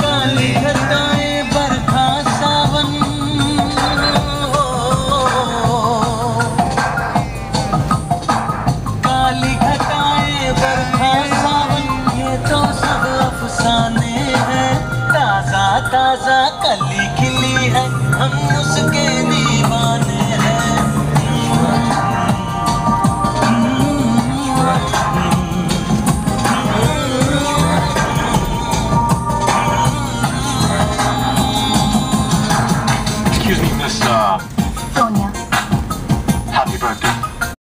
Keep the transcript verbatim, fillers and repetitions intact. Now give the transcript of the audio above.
काली घटाएं बरखा सावन, काली घटाएं बरखा सावन, ये तो सब अफसाने हैं। ताजा ताजा कली खिली है, हम उसके